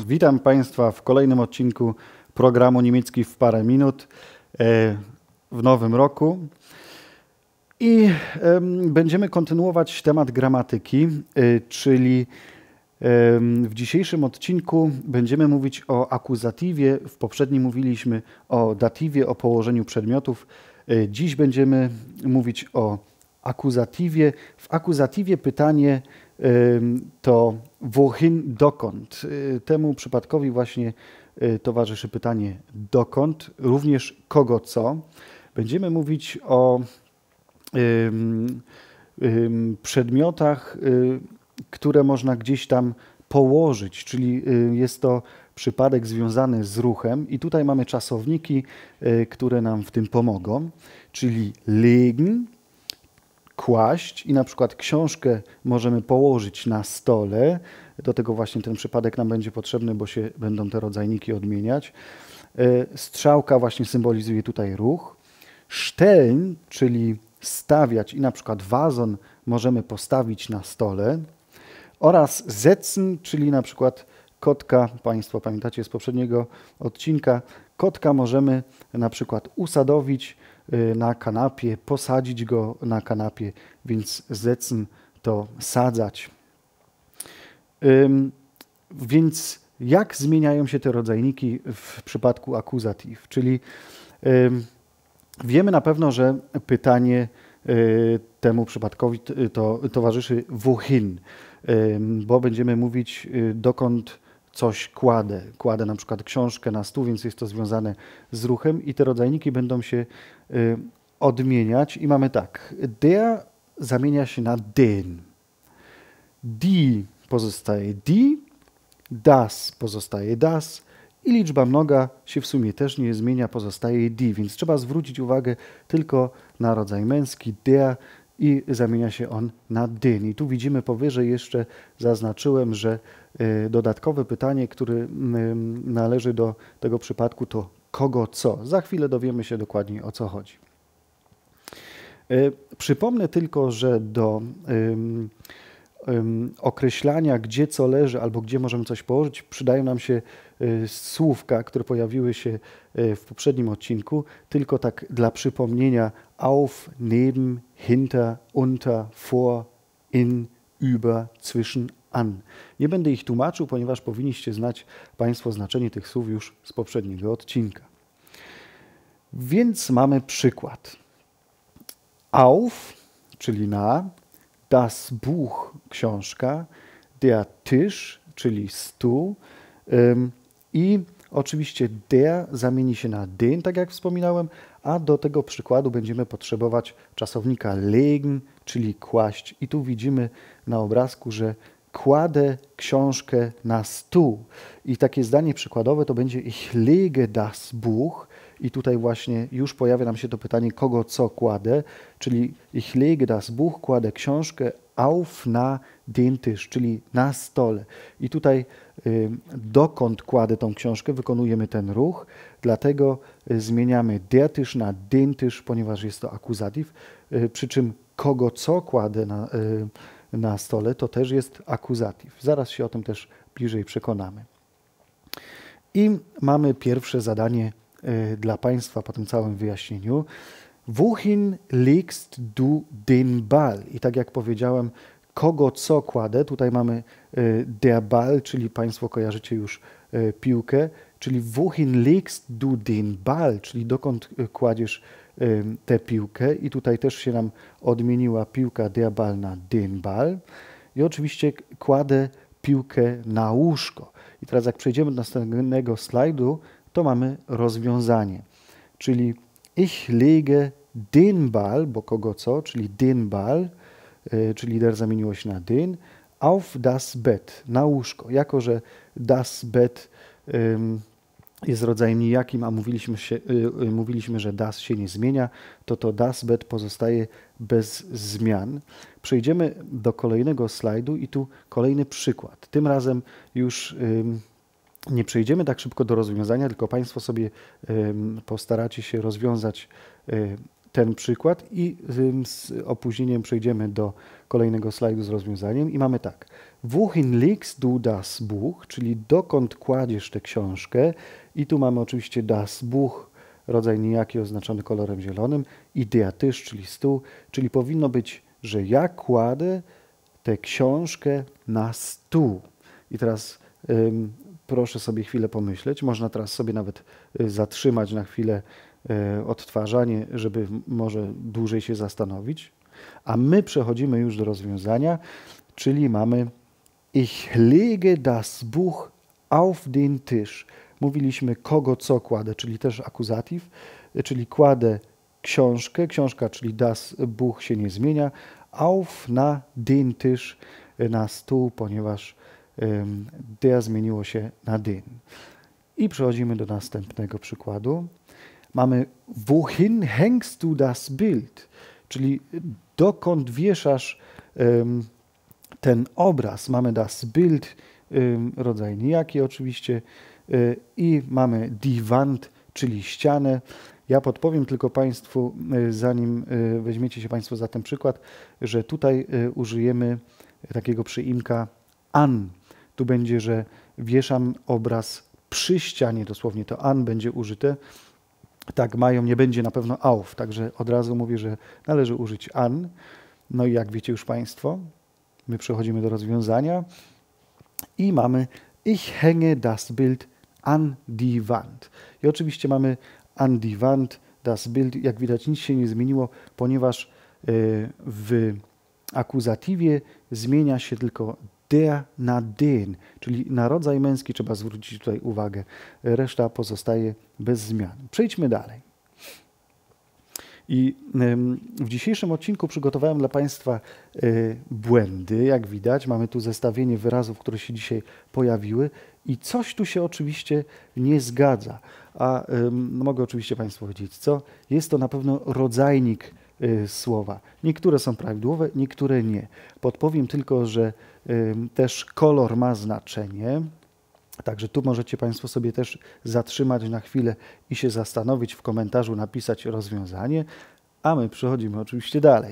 Witam Państwa w kolejnym odcinku programu Niemiecki w parę minut w nowym roku. I będziemy kontynuować temat gramatyki, czyli w dzisiejszym odcinku będziemy mówić o akuzatywie. W poprzednim mówiliśmy o datywie, o położeniu przedmiotów. Dziś będziemy mówić o akuzatywie. W akuzatywie pytanie to wohin, dokąd. Temu przypadkowi właśnie towarzyszy pytanie dokąd, również kogo co. Będziemy mówić o przedmiotach, które można gdzieś tam położyć, czyli jest to przypadek związany z ruchem i tutaj mamy czasowniki, które nam w tym pomogą, czyli legen, kłaść i na przykład książkę możemy położyć na stole. Do tego właśnie ten przypadek nam będzie potrzebny, bo się będą te rodzajniki odmieniać. Strzałka właśnie symbolizuje tutaj ruch. Stellen, czyli stawiać i na przykład wazon możemy postawić na stole. Oraz setzen, czyli na przykład kotka, Państwo pamiętacie z poprzedniego odcinka, kotka możemy na przykład usadowić na kanapie, posadzić go na kanapie, więc setzen to sadzać. Więc jak zmieniają się te rodzajniki w przypadku akuzatyw? Czyli wiemy na pewno, że pytanie temu przypadkowi towarzyszy wohin, bo będziemy mówić dokąd coś kładę. Kładę na przykład książkę na stół, więc jest to związane z ruchem i te rodzajniki będą się odmieniać i mamy tak, der zamienia się na den, die pozostaje die, das pozostaje das i liczba mnoga się w sumie też nie zmienia, pozostaje die, więc trzeba zwrócić uwagę tylko na rodzaj męski der i zamienia się on na den. I tu widzimy powyżej jeszcze zaznaczyłem, że dodatkowe pytanie, które należy do tego przypadku to kogo co. Za chwilę dowiemy się dokładnie o co chodzi. Przypomnę tylko, że do określania gdzie co leży albo gdzie możemy coś położyć przydają nam się słówka, które pojawiły się w poprzednim odcinku, tylko tak dla przypomnienia auf, neben, hinter, unter, vor, in, über, zwischen, an. Nie będę ich tłumaczył, ponieważ powinniście znać Państwo znaczenie tych słów już z poprzedniego odcinka. Więc mamy przykład. Auf, czyli na, das Buch, książka, der Tisch, czyli stół i oczywiście der zamieni się na den, tak jak wspominałem, a do tego przykładu będziemy potrzebować czasownika legen, czyli kłaść. I tu widzimy na obrazku, że kładę książkę na stół. I takie zdanie przykładowe to będzie ich lege das Buch. I tutaj właśnie już pojawia nam się to pytanie, kogo co kładę, czyli ich lege das Buch, kładę książkę auf na den Tisch, czyli na stole. I tutaj dokąd kładę tą książkę, wykonujemy ten ruch, dlatego zmieniamy der Tisch na den Tisch, ponieważ jest to akuzatyw, przy czym kogo co kładę na stole, to też jest akuzatyw. Zaraz się o tym też bliżej przekonamy. I mamy pierwsze zadanie dla Państwa po tym całym wyjaśnieniu. Wohin legst du den Ball? I tak jak powiedziałem, kogo co kładę. Tutaj mamy der Ball, czyli Państwo kojarzycie już piłkę, czyli wohin legst du den Ball, czyli dokąd kładziesz tę piłkę. I tutaj też się nam odmieniła piłka der Ball na den Ball. I oczywiście kładę piłkę na łóżko. I teraz jak przejdziemy do następnego slajdu, to mamy rozwiązanie, czyli ich lege den Ball, bo kogo co, czyli den Ball, czyli der zamieniło się na den, auf das Bett, na łóżko. Jako że das Bett jest rodzajem nijakim, a mówiliśmy, że das się nie zmienia, to das Bett pozostaje bez zmian. Przejdziemy do kolejnego slajdu i tu kolejny przykład. Tym razem już nie przejdziemy tak szybko do rozwiązania, tylko Państwo sobie postaracie się rozwiązać ten przykład i z opóźnieniem przejdziemy do kolejnego slajdu z rozwiązaniem i mamy tak. Wohin legst du das Buch, czyli dokąd kładziesz tę książkę i tu mamy oczywiście das Buch, rodzaj nijaki oznaczony kolorem zielonym i der Tisch, czyli stół, czyli powinno być, że ja kładę tę książkę na stół. I teraz proszę sobie chwilę pomyśleć, można teraz sobie nawet zatrzymać na chwilę odtwarzanie, żeby może dłużej się zastanowić. A my przechodzimy już do rozwiązania, czyli mamy Ich lege das Buch auf den Tisch. Mówiliśmy kogo co kładę, czyli też akuzatyw, czyli kładę książkę, książka, czyli das Buch się nie zmienia, auf na den Tisch, na stół, ponieważ der zmieniło się na den. I przechodzimy do następnego przykładu. Mamy wohin hängst du das Bild, czyli dokąd wieszasz ten obraz. Mamy das Bild, rodzaj nijaki oczywiście, i mamy die Wand, czyli ścianę. Ja podpowiem tylko Państwu, zanim weźmiecie się Państwo za ten przykład, że tutaj użyjemy takiego przyimka an. Tu będzie, że wieszam obraz przy ścianie, dosłownie to an będzie użyte. Tak mają, nie będzie na pewno auf, także od razu mówię, że należy użyć an. No i jak wiecie już Państwo, my przechodzimy do rozwiązania i mamy Ich hänge das Bild an die Wand. I oczywiście mamy an die Wand, das Bild, jak widać nic się nie zmieniło, ponieważ w akuzatywie zmienia się tylko der na den, czyli na rodzaj męski trzeba zwrócić tutaj uwagę. Reszta pozostaje bez zmian. Przejdźmy dalej. I w dzisiejszym odcinku przygotowałem dla Państwa błędy, jak widać. Mamy tu zestawienie wyrazów, które się dzisiaj pojawiły i coś tu się oczywiście nie zgadza. A mogę oczywiście Państwu powiedzieć, co? Jest to na pewno rodzajnik słowa. Niektóre są prawidłowe, niektóre nie. Podpowiem tylko, że też kolor ma znaczenie. Także tu możecie Państwo sobie też zatrzymać na chwilę i się zastanowić, w komentarzu napisać rozwiązanie, a my przechodzimy oczywiście dalej.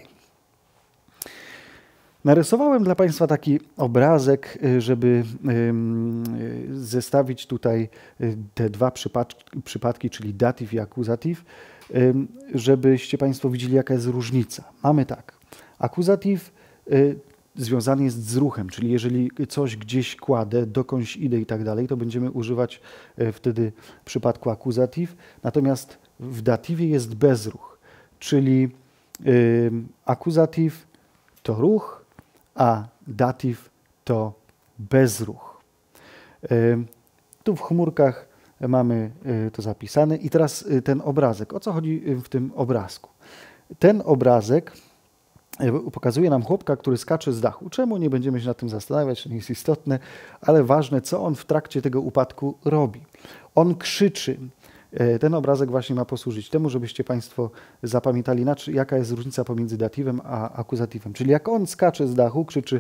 Narysowałem dla Państwa taki obrazek, żeby zestawić tutaj te dwa przypadki, czyli datyw i akuzatyw, żebyście Państwo widzieli, jaka jest różnica. Mamy tak, akuzatyw związany jest z ruchem, czyli jeżeli coś gdzieś kładę, dokądś idę i tak dalej, to będziemy używać wtedy w przypadku akuzatyw. Natomiast w datywie jest bezruch, czyli akuzatyw to ruch, a datyw to bezruch. Tu w chmurkach mamy to zapisane i teraz ten obrazek. O co chodzi w tym obrazku? Ten obrazek pokazuje nam chłopka, który skacze z dachu. Czemu? Nie będziemy się nad tym zastanawiać, to nie jest istotne, ale ważne, co on w trakcie tego upadku robi. On krzyczy. Ten obrazek właśnie ma posłużyć temu, żebyście Państwo zapamiętali, jaka jest różnica pomiędzy datywem a akuzatywem. Czyli jak on skacze z dachu, krzyczy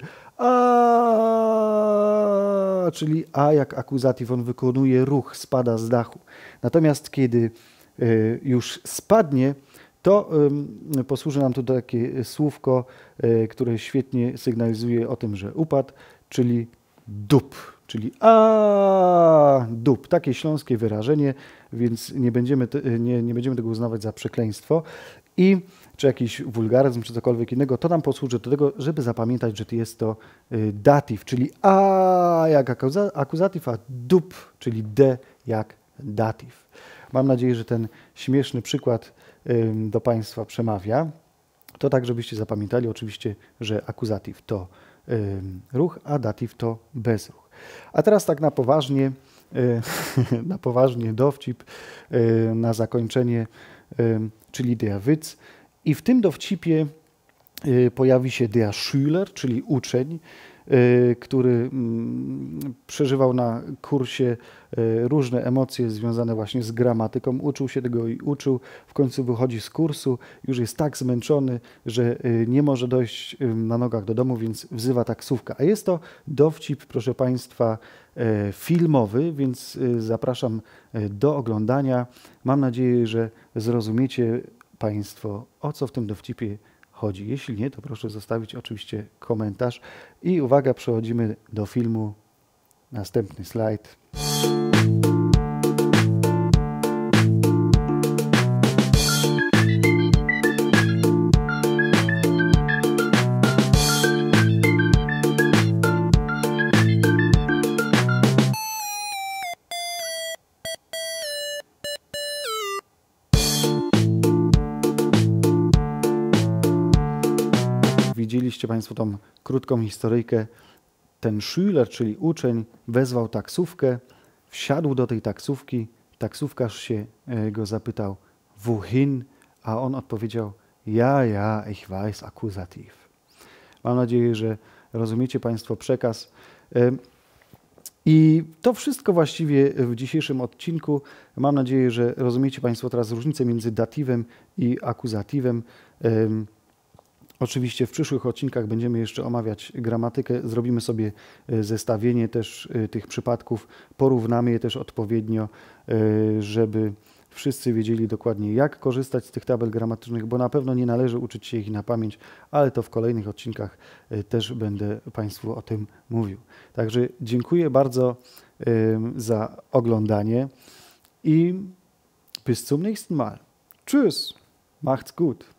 a, czyli a jak akuzatyw, on wykonuje ruch, spada z dachu. Natomiast kiedy już spadnie, to posłuży nam tu takie słówko, które świetnie sygnalizuje o tym, że upadł, czyli dup, czyli dup. Takie śląskie wyrażenie, więc nie będziemy tego uznawać za przekleństwo. Czy jakiś wulgaryzm, czy cokolwiek innego, to nam posłuży do tego, żeby zapamiętać, że jest to datyw, czyli a jak akuzatyw, a dup, czyli d jak datyw. Mam nadzieję, że ten śmieszny przykład do Państwa przemawia. To tak, żebyście zapamiętali oczywiście, że akuzatyw to ruch, a datyw to bezruch. A teraz tak na poważnie dowcip na zakończenie, czyli der Witz. I w tym dowcipie pojawi się der Schüler, czyli uczeń, który przeżywał na kursie różne emocje związane właśnie z gramatyką. Uczył się tego i uczył. W końcu wychodzi z kursu, już jest tak zmęczony, że nie może dojść na nogach do domu, więc wzywa taksówkę. A jest to dowcip, proszę Państwa, filmowy, więc zapraszam do oglądania. Mam nadzieję, że zrozumiecie Państwo, o co w tym dowcipie chodzi. Jeśli nie, to proszę zostawić oczywiście komentarz. I uwaga, przechodzimy do filmu. Następny slajd. Widzieliście Państwo tą krótką historyjkę. Ten Schüler, czyli uczeń, wezwał taksówkę, wsiadł do tej taksówki, taksówkarz się go zapytał, wohin? A on odpowiedział, ja, ich weiß, akuzatyw. Mam nadzieję, że rozumiecie Państwo przekaz. I to wszystko właściwie w dzisiejszym odcinku. Mam nadzieję, że rozumiecie Państwo teraz różnicę między datywem i akuzatywem. Oczywiście w przyszłych odcinkach będziemy jeszcze omawiać gramatykę, zrobimy sobie zestawienie też tych przypadków, porównamy je też odpowiednio, żeby wszyscy wiedzieli dokładnie, jak korzystać z tych tabel gramatycznych, bo na pewno nie należy uczyć się ich na pamięć, ale to w kolejnych odcinkach też będę Państwu o tym mówił. Także dziękuję bardzo za oglądanie i bis zum nächsten Mal. Tschüss, macht's gut.